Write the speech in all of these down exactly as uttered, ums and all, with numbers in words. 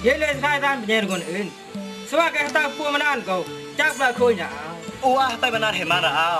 Ye le sai dan penyer kon un. Sebab kata pu manan kau, cak pula kau nya. Wah, tai manan hemat rau.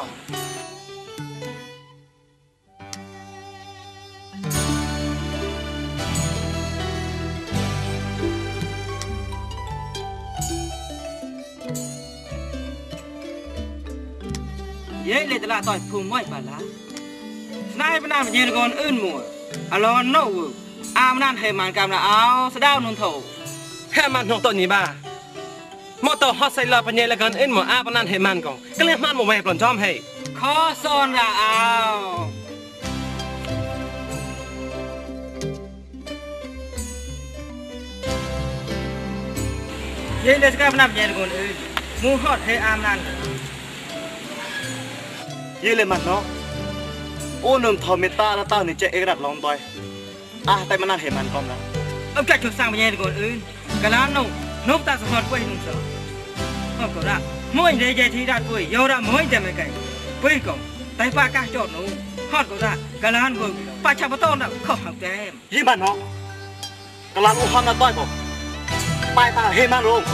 Ye le telah toy pu moi pala. Nai manan penyer kon un mu. Alon no. Am nan heman kam la au, sedau nun tho. Heman nong to ni ba. Mo to hot sai la penyer la kan in mo a panan heman kong. Ka le man mo we plon jom hey. Kho son ra au. Ye le ska manan penyer kon un. Mu hot he am nan. Ye le man no. Ô nương thò mệt ta là tao này chạy cái đặt lòng tôi. À, tay mà ăn hệ màn con đó. Ông cách cho sang bên nhà còn ư? Cái lá nâu, nấu ta sẽ hoạt quay nung sợ. Không có ra, mỗi người dễ thì ra quay, yêu ra mỗi người mấy cái. Quay còn, tay ba cá chọn nấu, hot có ra, cái lá còn, ba chạm vào to nào, không học cho em. Gì mà nó? Cái lá u hon là tôi không? Bài ta hệ màn luôn.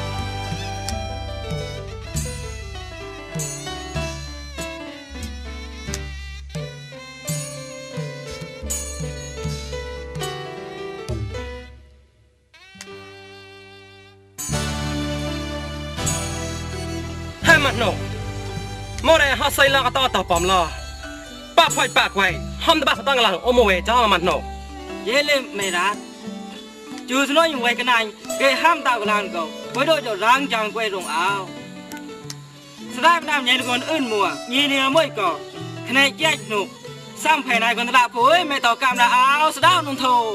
Mặt nổ mô này họ xây la to tàu bom lo ba phơi ba quay hôm đó ba phải tăng là ôm về cho mặt nổ dễ lên mày ra chưa nói như vậy cái này cái ham tao cái làng cầu với đôi cho răng chẳng quay rồng áo sao nam nhảy còn ươn mùa nhìn đi mới cỏ cái này chết nụ sang phải này còn là phối mày tao cam là áo sao nông thổ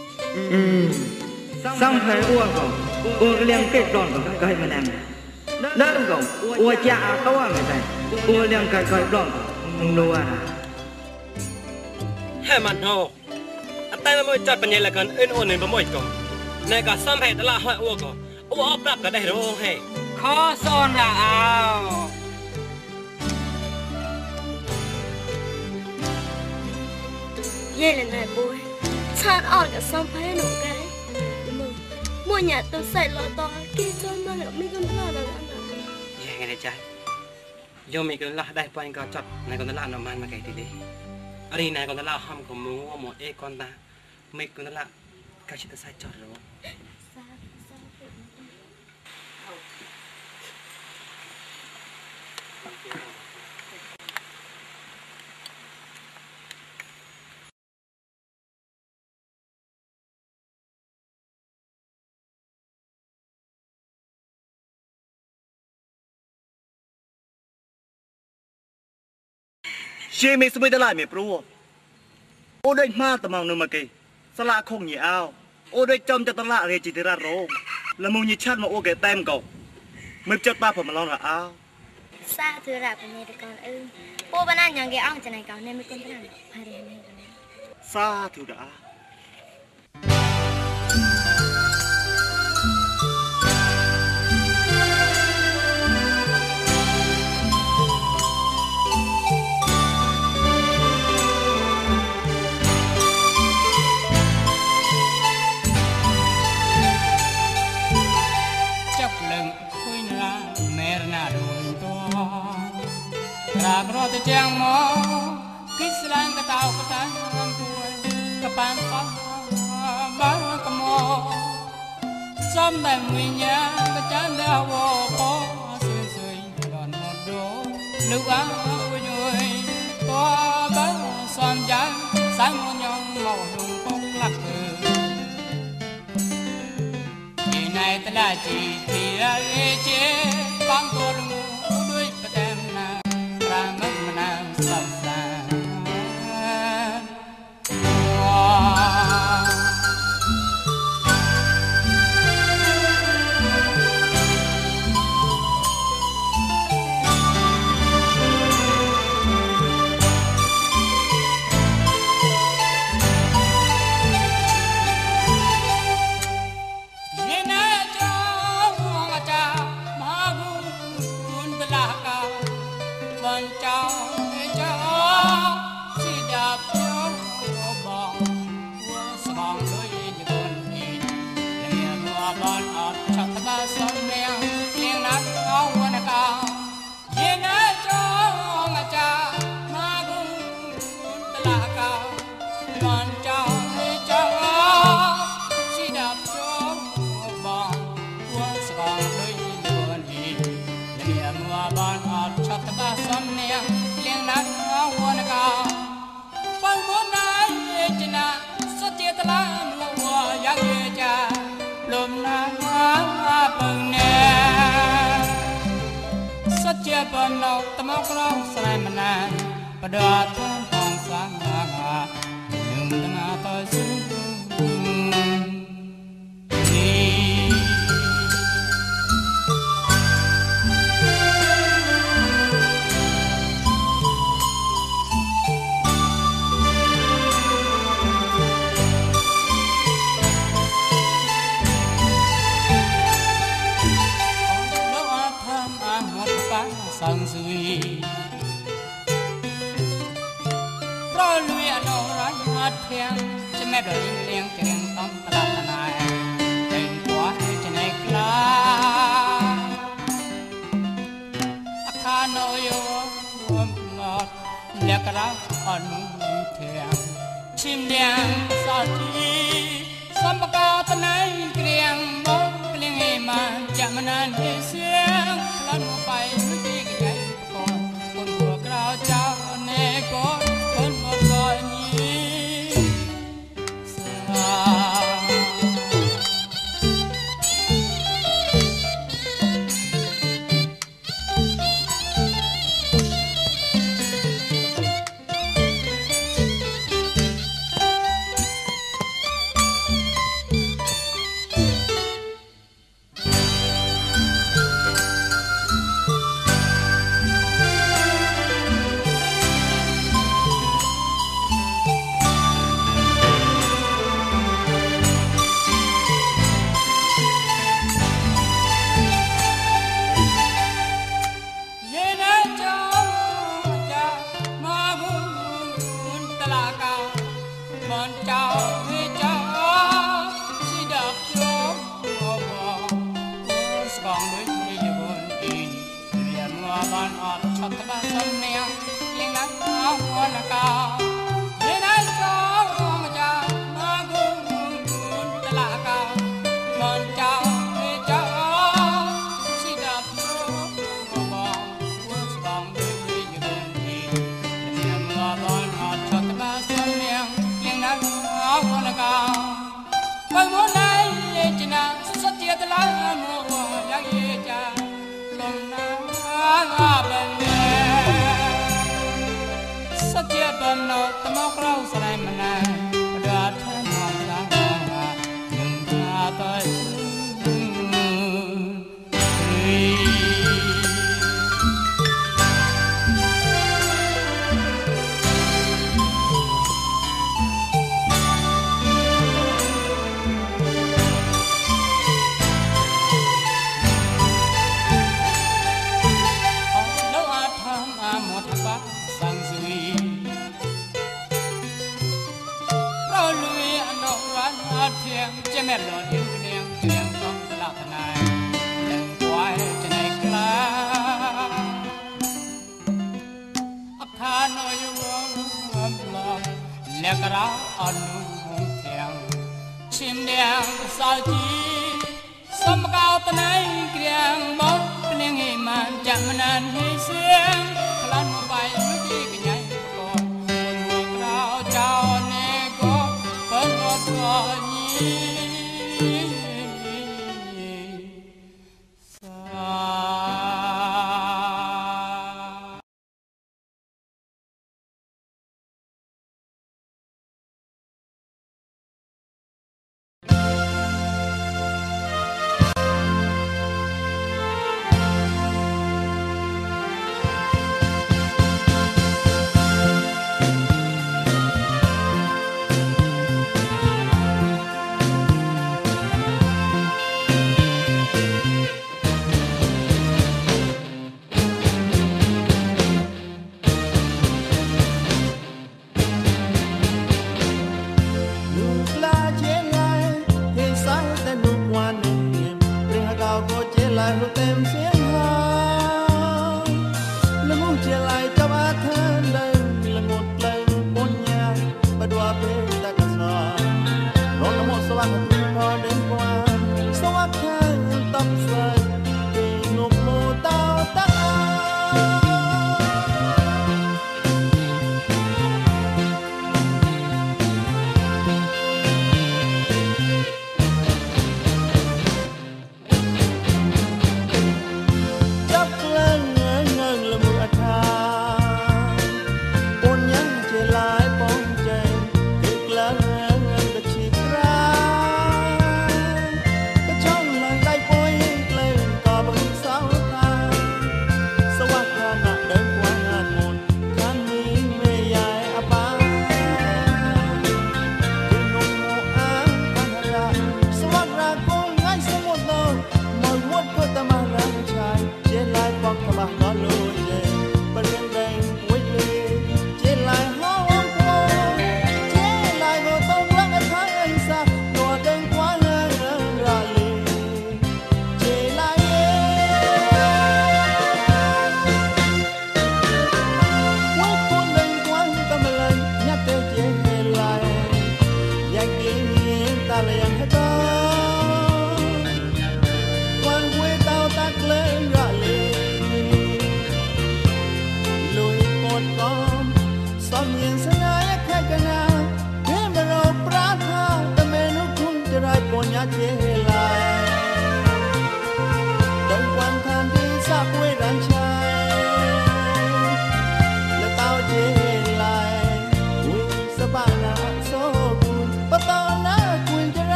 sang phải uổng cỏ uổng cái liang kết đòn của cái mà làm đơn gồng ua cha to người ta ua liang cái cái đòn nô à hệ mặt nổ tay mà mới chặt bên này là cần in ôn này bấm mồi cỏ này cả xăm hệ đó là hỏi ua cỏ ua ấp đập cả đây rồi hệ khó son là ao vậy là này bôi chặt on cả xăm phải nổ cái mua nhà tôi xài lọ to kia cho nó là mấy con lo là nghe này trai do mình cứ là đây phải có chặt này còn là nó man mà cái gì đấy ở đây này còn là hầm của mua một e con ta mình còn là cái chuyện sai chặt rồi Chị mình sẽ mới đã lại mẹ pro. Ô đây ma tầm mong nương mà kì. Sao lạ không nhỉ ao. Ô đây trong cho tao lạ thì chỉ ra rô. Là mong như chát mà ô cái tem cậu. Mới chất ba phần mà lo là ao. Sao thưa rạp này được còn ư. Ô bạn ăn nhàng cái ong cho này cậu nên mới con thế nào. Phải để này. Sao thưa đã. Ragro te chang mo kislang ka tao ka tan tuai ka pan pa ba ka mo som dai mui nya ka chan da wo po sui sui don mo do lu a u nyoi to ba son jang sang mo nyong mo dung pok lak ni nai ta da chi ti ra e che bang to lu đuôi pa tem na Ramah menang salsa. Hãy subscribe cho kênh Ghiền Mì Gõ để không bỏ lỡ ba xóm nè liền nát huân cao quanh bốn nái trên na xuất chia ta la mùa giang ye cha lùm na bừng nè xuất chia bần đầu tâm óc long sài mà nè bà đò thân phong sáng ngà nhưng ta ngà tôi xuống sang suy rồi lùi ở đâu ra hết thiêng cho mẹ đợi liền tiếng tâm ta ta này đừng quá cho này lá khá nỗi ôm ngọt lẹ cả ra ẩn thiêng chim đen sao chi sắm cao ta này kiềng bóng kiềng em mà chạm nan hi xieng lần một bài có con một gọi nhí xa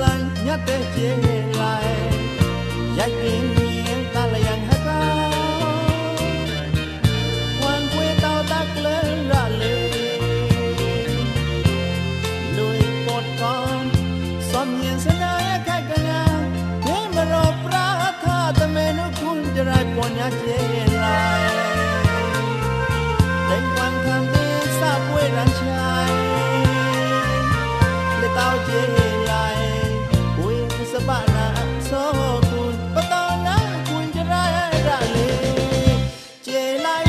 lạnh nhát tê chế lại dạy tiếng nghiêng ta là yang hát cao hoàng quê tao tắc lên ra lệ lùi cột con xóm nhìn sẽ nói cái cái nhà thế mà rồi pra tha ta mê nó cũngจะได้ปนยาเจลายแต่ความทำที่ทราบไว้รันชายเลยเต้าเจลายคุยสบายนะโซคุณปะตอนนั้นคุณจะได้ได้เลยเจลาย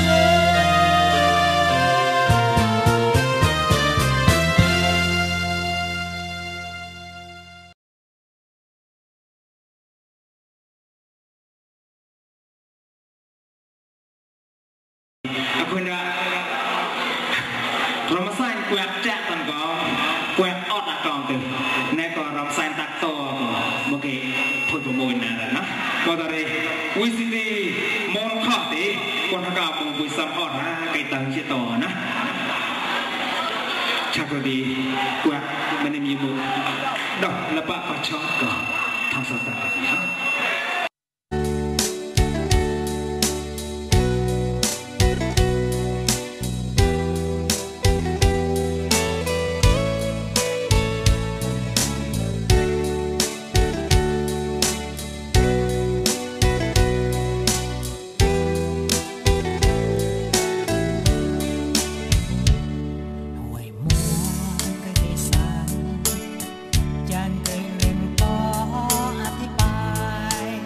คุณว่ารำไส้แกวดแจ๊ตันก็แกวดออดอากองตึงในก็รำไส้ตักโตก็โอเคพูดประมวลนั่นแหละนะก็ตอนนี้วิสิตีมองข้าตีคนทำการมองบุษสัมออดนะไก่ตังเชตอนะชักก็ดีแกวดมันมีบุดอกและปะก็ชอบก็ทำสตาร์ทนะ Hãy subscribe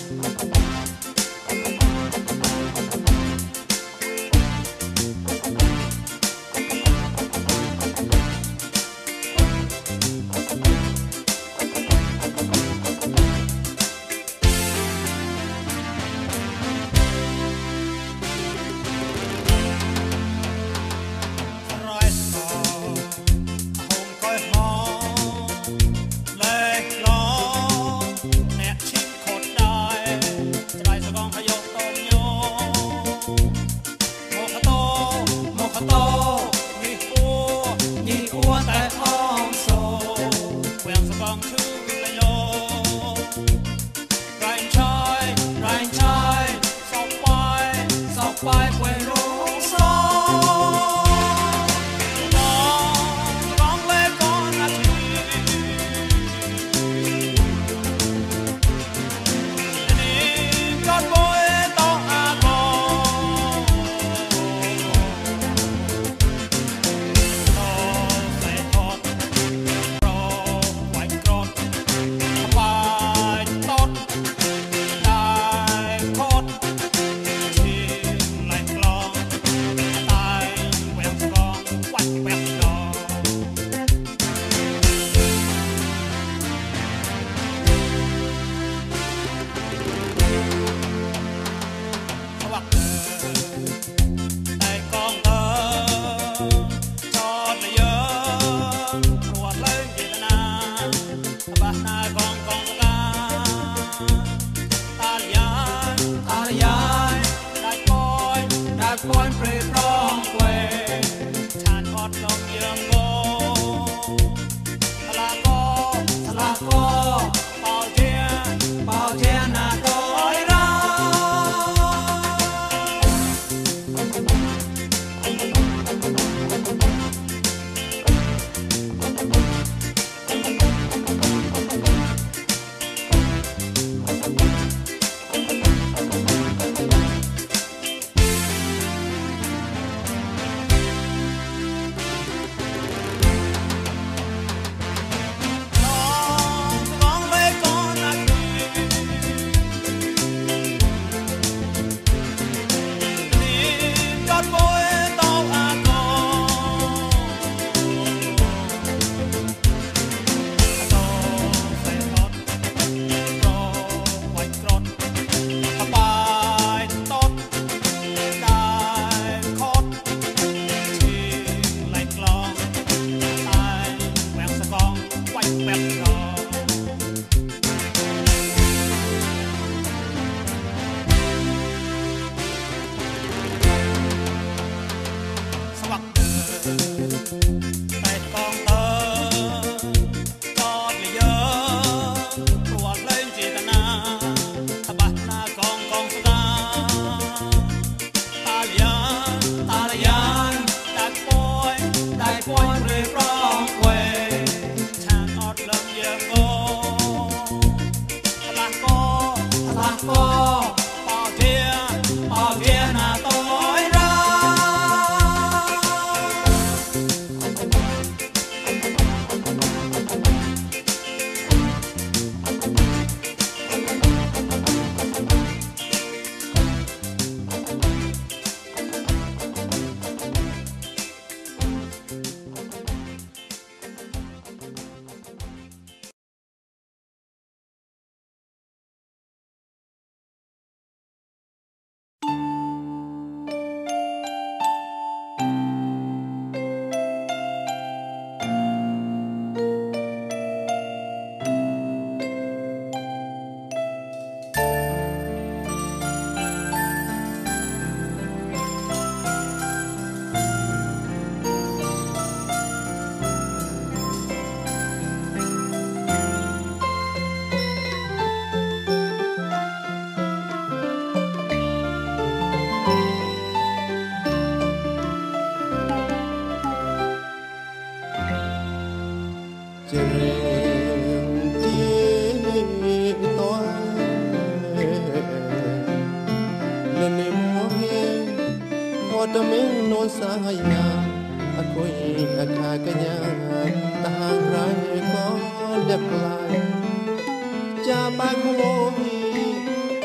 จะบางโมหี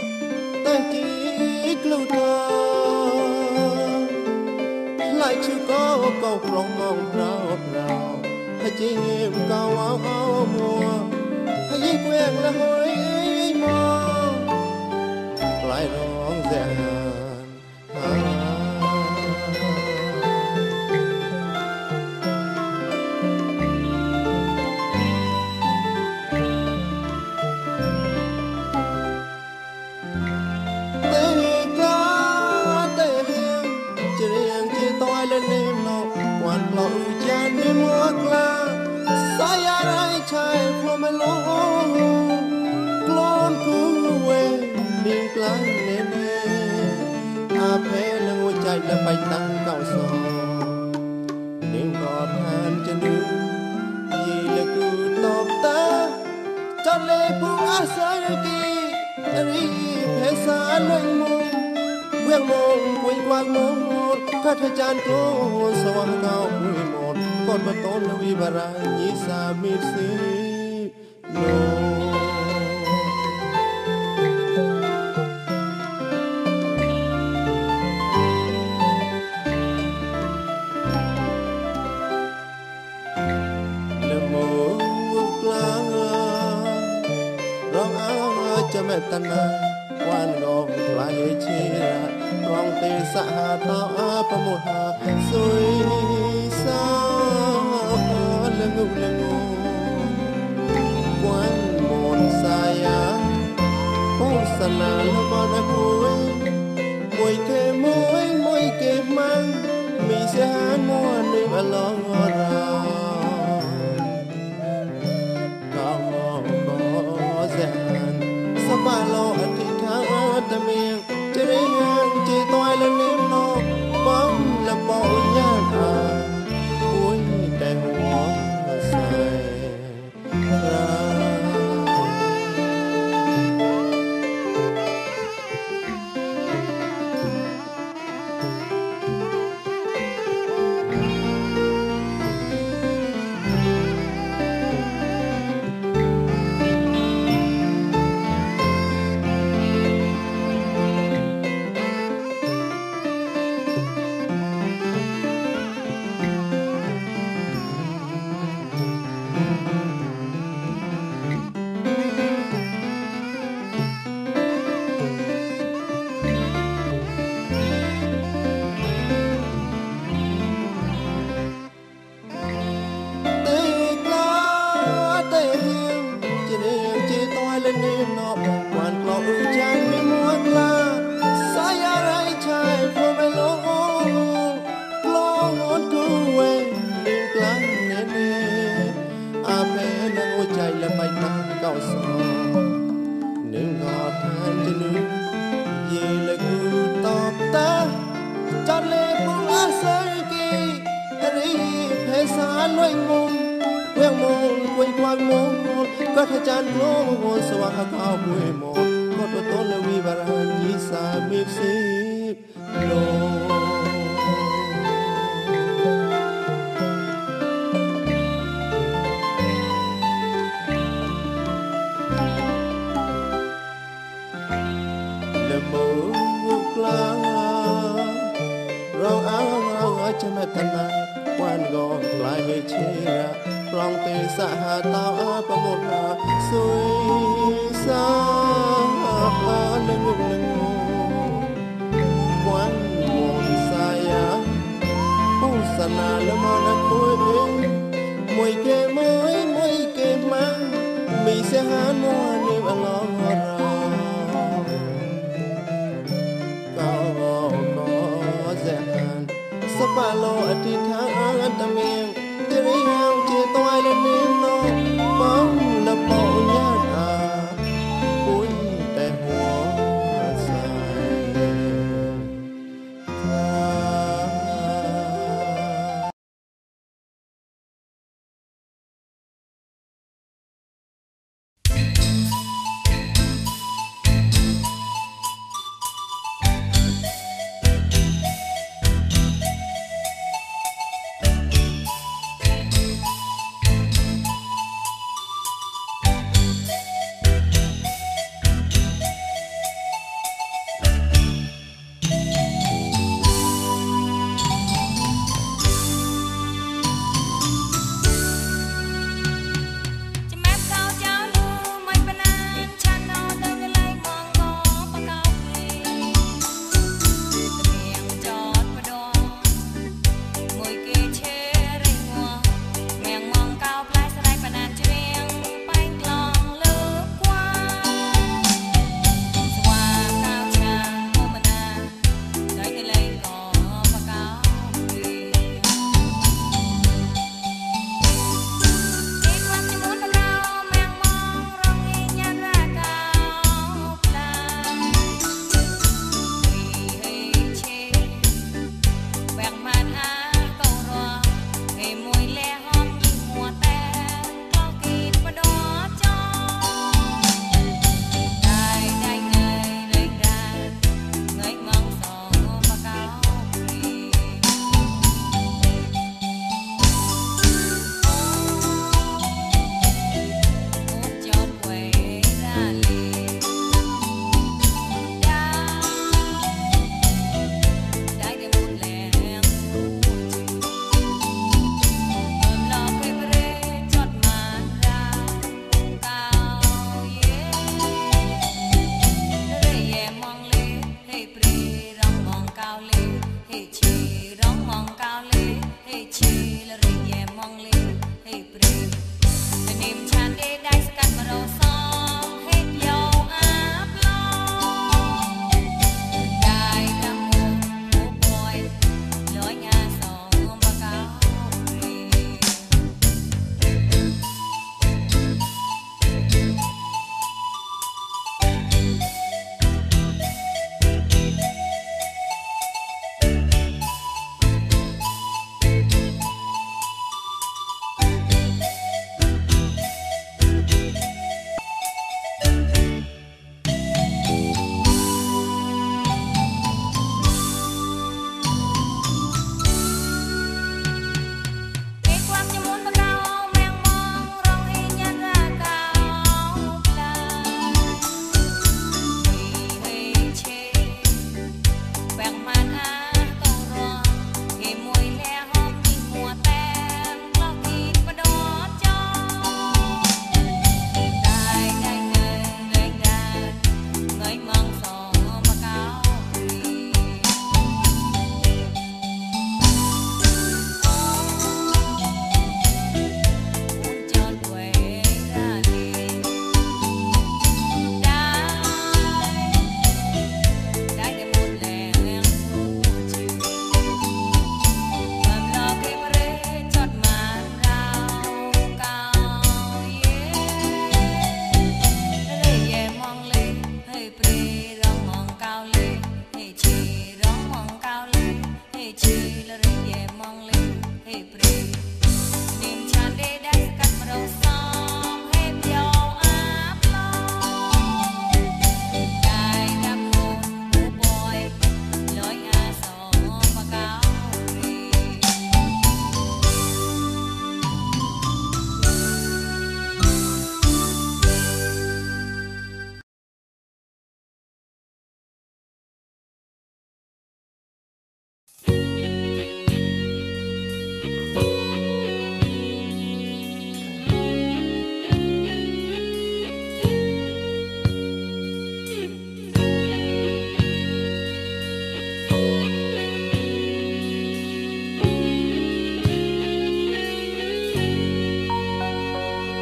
ชื่อก็เก่าครองมองเราเราให้จีบเก่าเอาเอามัวให้ยิ่งแหวกละหอยมองปลายร้องแสนหาวันเราจะมีมัวกลาสายอะไรใช่พอไม่รู้กลอนกูเวนิ่งกลางเน่เน่อาเพลงหัวใจและไปตั้งเก่าสองนิ่งกอดแทนจะนึกยีและกูตอบตาจัดเลยผู้อาศัยกีรีเพศาหนึ่งมุมเวียงมองคุยกวางมองข้าทจานโกสว่างเงาคุยหมดกอดมาต้นวิบารายิสามิสีโนเลโมกลางร้องอ้าจะแม่ตนาวันงงปลายเชียรองเตสหาตาอาปมุหาสวยสาเลงูเลงูกวนมนสายาโอสนาละบานคุยมวยเกมวยมวยเกมันมีเสียหานมัวนึกอลองราก็ก็แสนสบายโลอธิษฐานตะเมียงจะได้ยังจีตัวละนิ่มนกบ้องละปอยาตาอุ้ยแต่หัวใส่ราวันกลออุจารไม่มัวกลาสายอะไรใช่พอไม่รู้กลอนกูเวนิ่งกลางเน่เน่อาเพลงหัวใจและไปตั้งเก่าสองหนึ่งกอดแทนจะนึกยีและกูตอบตาจัดเลยผู้อาศัยกีรีเพศาหน่วยมุมเวียงมองคุยกวางมองก็ทจานโลสว่างข้าวบุยหมดก็ตัวต้นและวิบารายิสามิสิบโลเลโมกลางเราเอาเราจะมาทนายวันก็กลายเชื่อปลองเตสหาตาอาปมุหาสวยสาเลงูเลงูกวนมนสายาผู้สนาละมานคุยมวยเกมวยมวยเกมังมีเสียหานมัวนิบลองราก็ก็แสนสปาโลอธิษฐานตะเมียงจะได้ยังจีตัวละนิ่มนกบ้องละปอยาตาอุ้ยแต่หัวใส่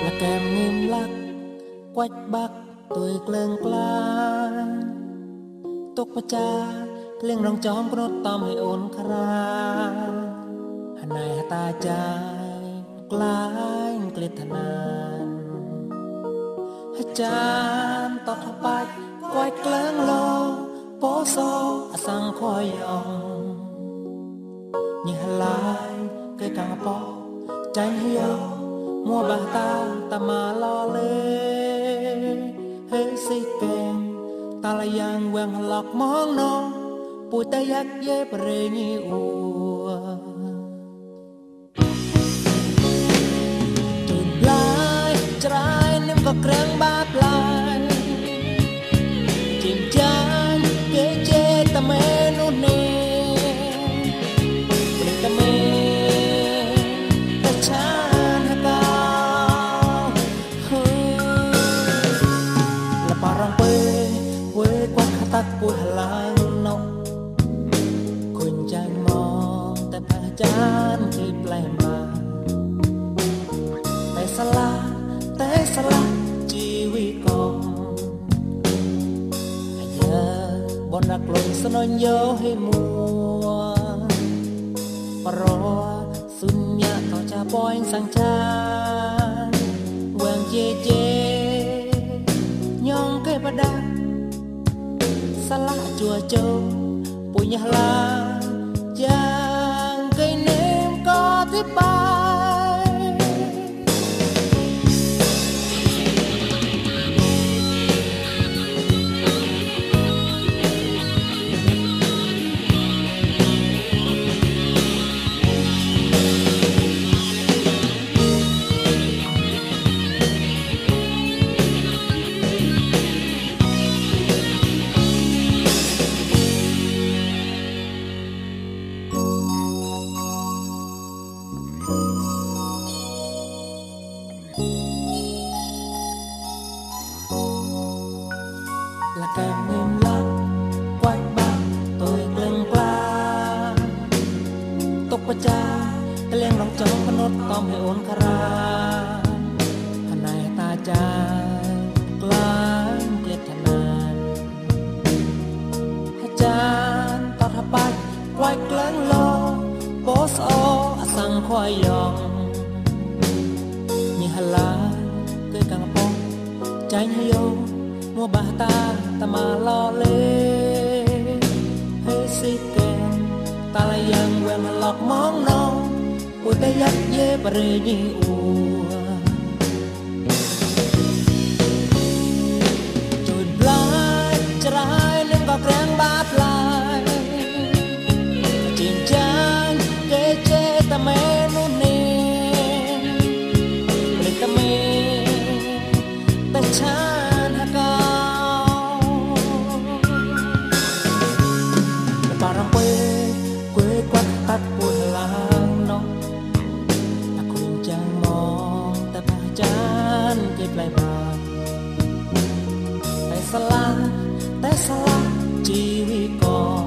là kèm nghiêm lắc quách bắc tuổi cơn clan tụcประจาเครื่องรองจอมกนดตอมให้โอนคราหันในตาใจกลายเกลียดทนานอาจารย์ตอดไปก้อยเกลืองโลโปโซอสังคอยยองยิ่งลายเกยกังปอใจเหี่ยวมัวบาตาตามาลอเลเฮสิเกงตาลายังแหวงหลอกมองน้องปุยตายักเย็บเรงีอัวจุดลายจรายนึกก็เครื่องบาปลายจิมจานเกเจตะเมนุเนปลิตะเมตะชานฮะกาวละปารองเปเวกวัดขตักปุยหลางนกคุณใจมองแต่พระอาจารย์ที่แปลมาแต่สลาแต่สลาชีวิตกองเยอะบนรักลงสนนโยให้มัวปรอสุญญาต่อจะปล่อยสังชาเวงเจเจยองเกยประดาสลาจัวโจปุญญาลาจางเกยเนมก็ที่ไปlà kèm nghiêm lắc quách bắc tôi gừng pla tụcประจาเกลียงรองจอมพนดตอมให้โอนคราหันในตาใจกลางเกลียดทนานอาจารย์ตอดไปไว้เกลืองโลโปสโออสังคอยยองยิ่งหลายเกยกังปองใจให้โยมัวบาตาตามาลอเลเฮสิเกนตาลายังแหวงหลอกมองน้องปุยตายักเย็บเรญีอัวจุดปลายจรายนึงก็แกล้งบาปลายจริงจังเกเจตะเมนุเนเปลิตะเมตะชานฮะกาparang kue kue quát tắt buồn làng nó ta khuyên chẳng mong ta ba chán kịp lại bà tại sao la tại sao la chỉ vì còn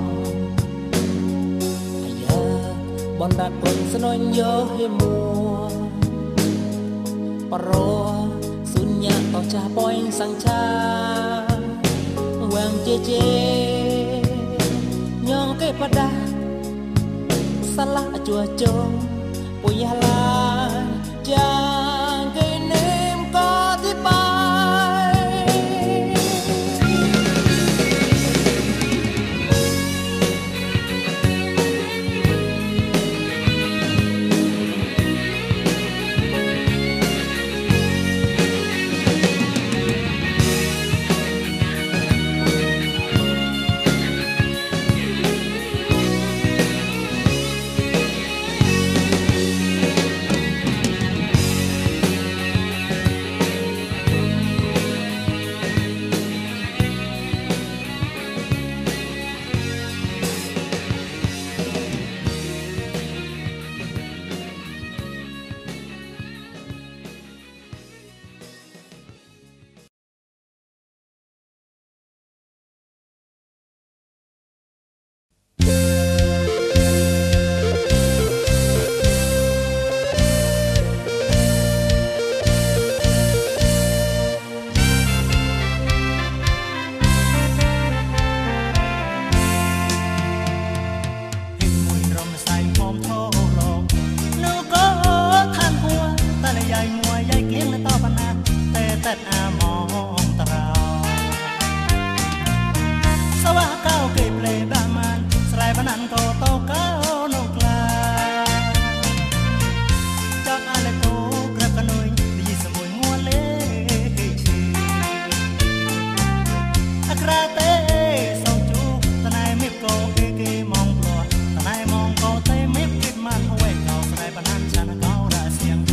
ai giờ bọn đặt quần sẽ nói nhớ hay mùa paro sunya tao cha boy sang cha quang chê chê nhong cái pada salah chua chong punya la jang cái nem cóที่ไปแต่อามองตราสวะเก้าเก็บเลยบ้ามันสลายพนันก็โตเก้านกลาจับอะไรโตกระกระนุยดีสมุยงัวเล่ชีอักราเต้สองจูตะนายมิบโกเกเกมองปลอดตะนายมองโกเต้มิบกิดมันเอาไว้เก่าสลายพนันฉันเก่าได้เสียง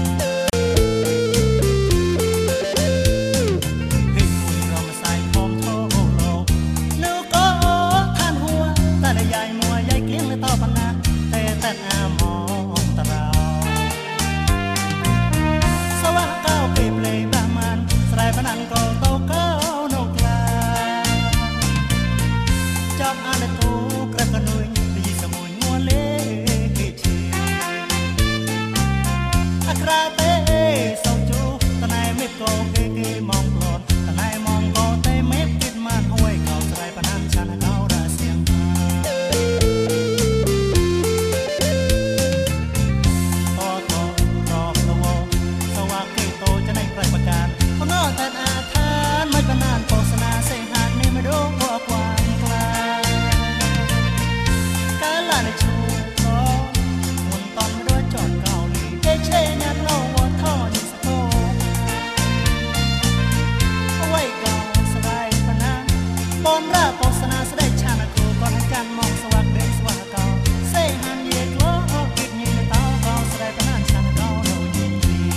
แต่อามองตราสวะเก้าเก็บเลยบ้ามันสลายพนันก็โตเก้านกลาจับอะไรโตกระกระนุยดีสมุยงัวเล่ชีอักราเต้สองจูตะนายไม่โกเกเกมองปลอดตะนายมองโกเต้ไม่ปิดมันห้วยเก่าสลายพนันฉันเก่าได้เสียงแต่อาทานไม่เป็นนานโฆษณาเสียหาดนี่ไม่รู้ว่ากว้างไกลการลาในชูคอหมุนตอนไม่รู้จอดเก่าลีเอเช่ยันโลวัวท่อยิงสะโพกเอาไว้เก่าสบายปนานบอนราโฆษณาแสดงชาณครูก่อนให้การมองสวัสดิ์เด็กสวัสดิ์เก่าเสียหานเยกล้อกิดยิงในเต้าเก่าแสดงปนานชาณเก่าโนยิง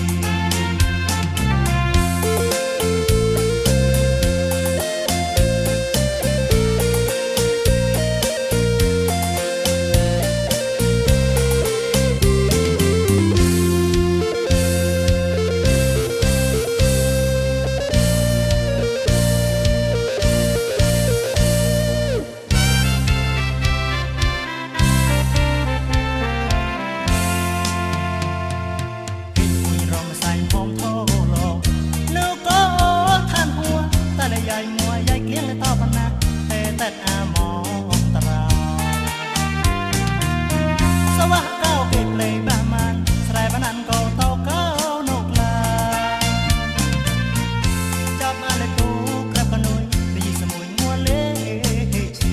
แต่อามองตราสวะเก้าเก็บเลยบ้ามันสลายพนันก็โตเก้านกลาจับอะไรโตกระกระนุยดีสมุยงัวเล่ชี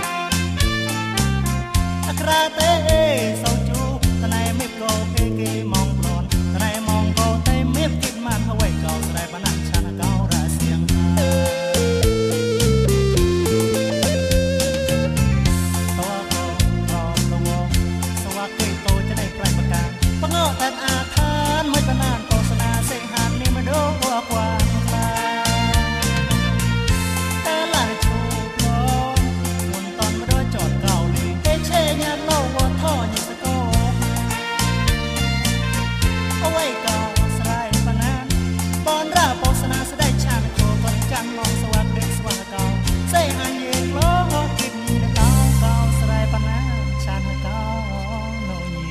อักราเต้สองจูตะนายไม่โกเกเกมองปลอนตะนายมองโกเต้ไม่กิดมันเอาไว้เก่าสลายพนันฉันเก่าได้เสียงแต่อาทานไม่เป็นนานโฆษณาเสียหานนี่ไม่รู้ว่ากว้างไกลแต่ลายชูปลอมหมุนตอนไม่รู้จอดเก่าลีเอเช่ยันโลวัวท่อยิงสะโกเอาไว้เก่าสลายปนานบอนราโฆษณาแสดงชาณโคก่อนจันมองสวัสดิ์เด็กสวัสดิ์เก่าเสียหานเยกล้อกินในเก่าเก่าสลายปนานชาณเก่าโนยี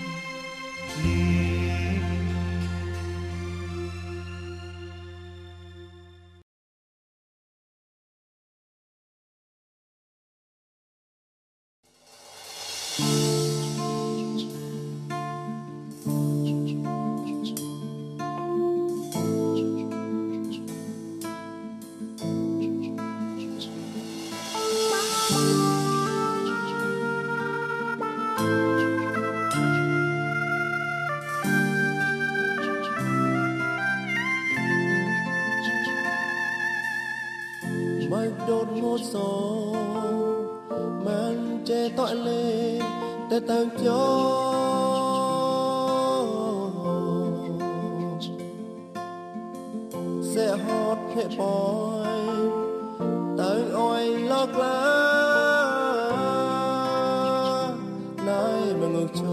ไม่โดนโมโซมันเจต่อเลแต่ต่างจอเสียหอดเพปอยต่างอ้อยลอกลานายมึงโช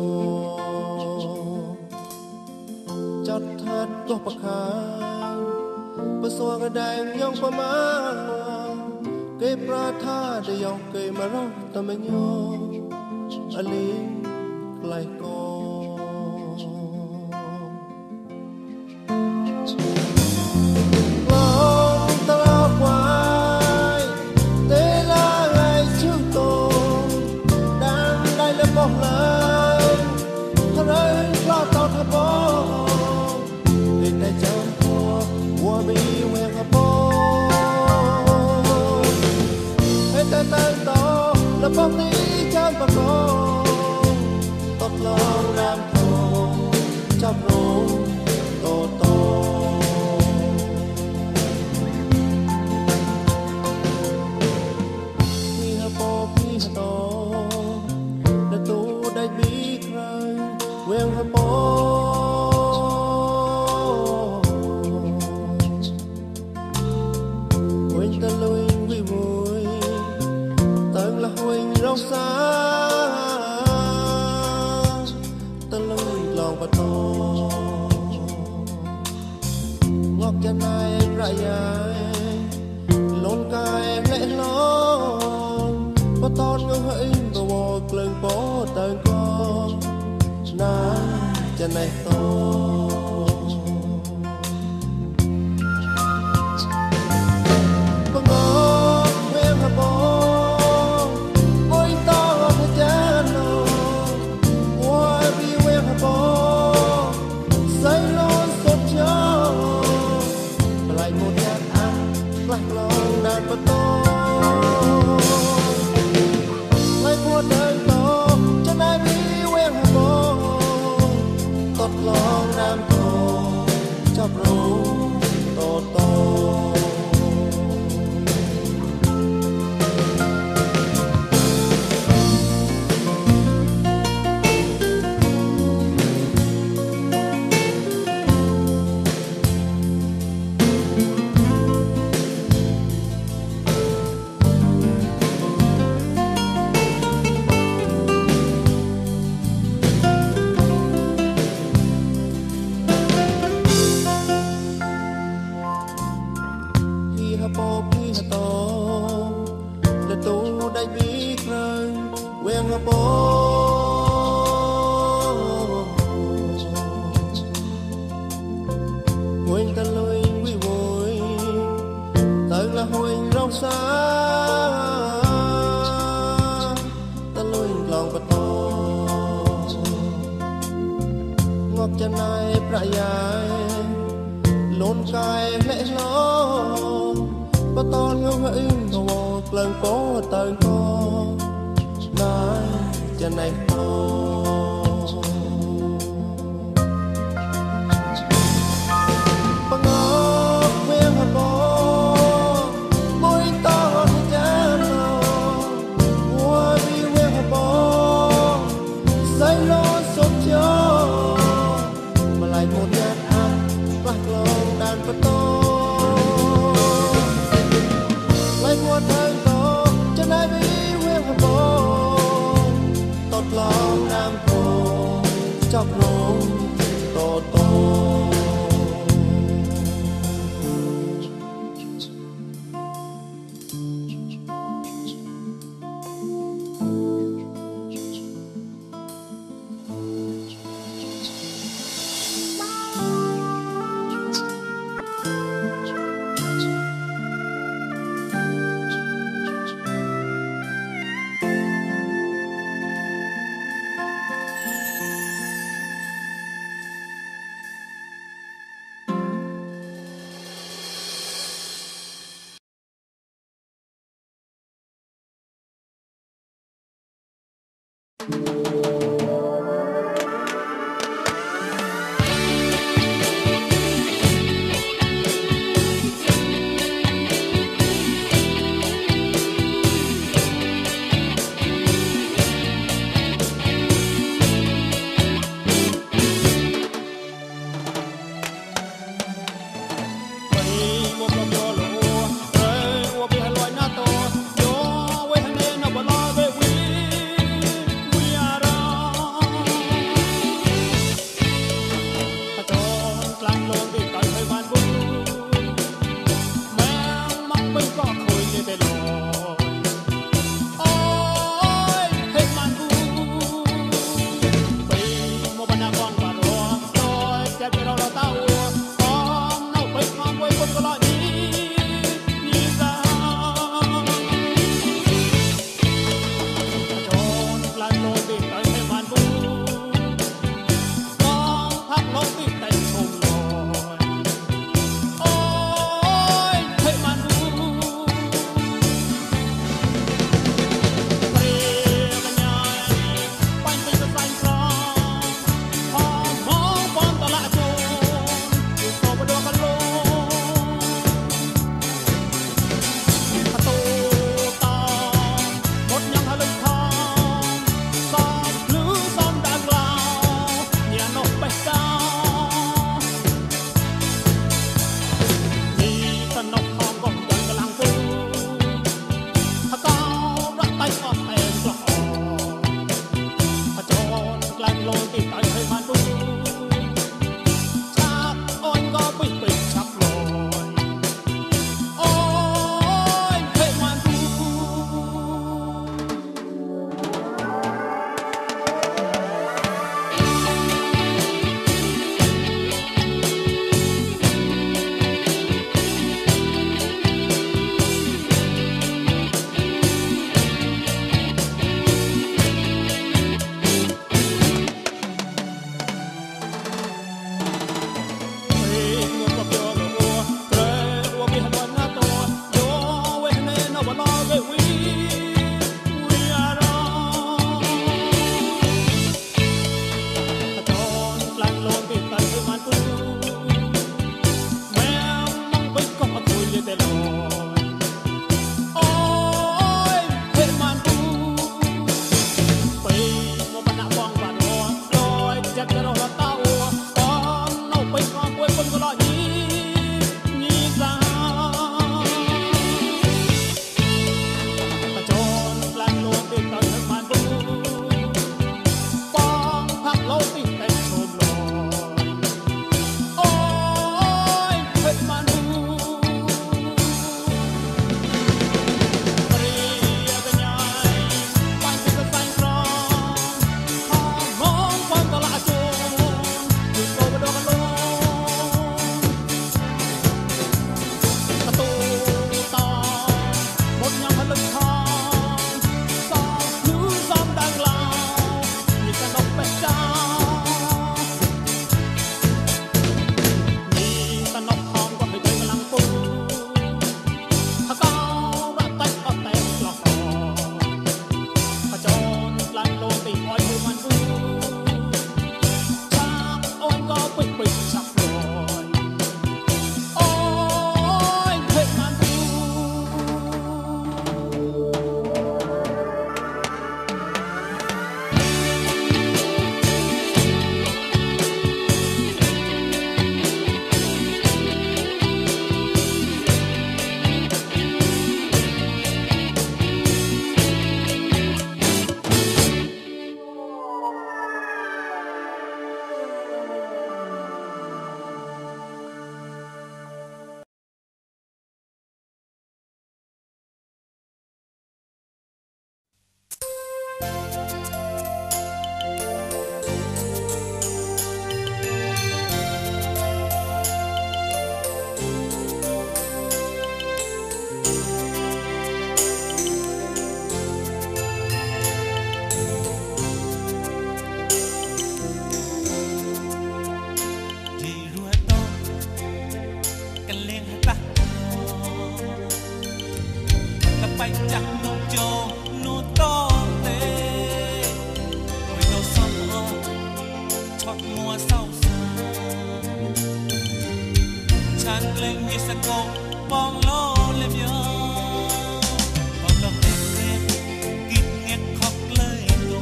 จัดทัดก็ประคายประสวกระแดงย่องประมาเก็บราธาได้ย่องเกยมาร้องตะเมยออลีไกลกอลองตะลาควายเตลาไงชื่อโตดังได้แล้วบอกเลยทะเลกล้าต่อทะบอได้แต่จำพวกวัวไม่อกจะนายประยายลนกายเละล้อพอตอนเงยตัววอกเลื่อนโป๊เติงกองน้าจะนายโตปงอเวียงหะโบโอยต่อพระเจ้าโนว่าบีเวียงหะโบใส่ลอนสดเจ้าปลายหมดยาอันกลักลองนานประตูไล่พวดเดินโตจะนายบีเวียงหะโบตดลองน้ำโตจับรู้โตโตจะนายประยายลนกายเละล้อปะตอนเงาอึ้งทวอกเลื่อนโป๊เติงกอนายจะนายโตปะงอเวียงหะโบมวยต่อที่เจ้าโนวัวบีเวียงหะโบใส่ลอนสดเจ้าหมดยาอันกลักลองดานประตูไล่หัวเทิงโตจะนายบีเวียงหะโบตดลองน้ำโตจับลงโตโต We are liên ta ta bay chặt nụ trâu nụ to tê quay đầu sông chót mùa sau xa chan lên như sa cô bong lô lên nhớ bong lô lên lên kịp nghe khóc lời đồ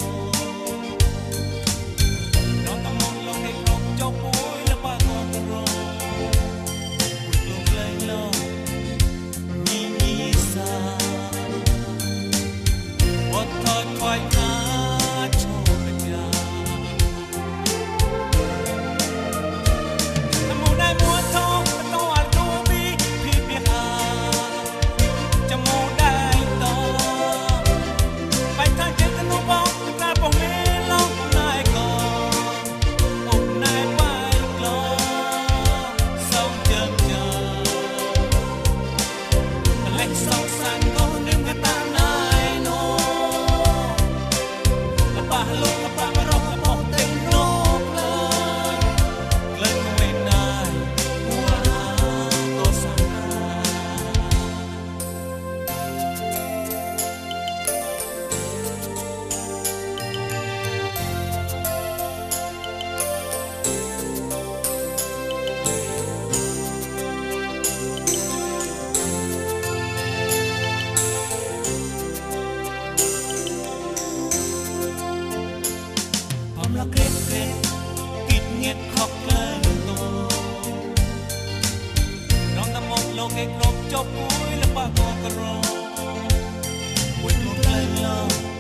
nó ta mong lo cái khóc cho bối là ba con rô quỳ luôn lên lo nhí nhí xa một thời thoại ngã cho bên nhà ta muốn ai muốn thông ta to à tu bi phi phi hà cho muốn đại to phải thay chết ta nô bóng ta bóng mê lòng nai còn ôm nai bay lo sông chân chờ ta lấy sông sang con đêm cái ta nai nô la ba lo la ba ma ro la bo tên nô lên lên quên nai qua có sang bom lo kết kết kịt nghiệt khóc lên tôน้องตะมกโลกเอกลบจบปุ้ยและปากกระโรquên luôn lên lo